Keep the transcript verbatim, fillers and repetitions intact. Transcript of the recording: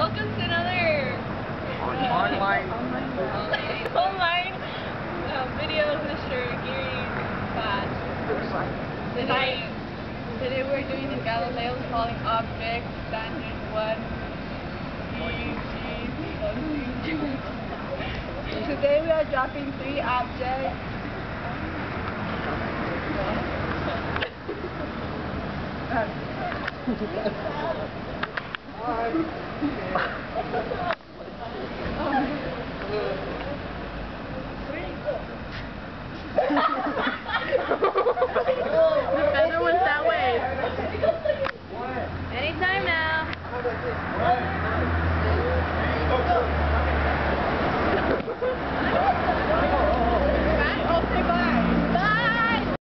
welcome to another online uh, online uh, video of Mister Gary's class. Today, today we're doing the Galileo's Falling Objects, Standard one. Today we are dropping three objects. Um,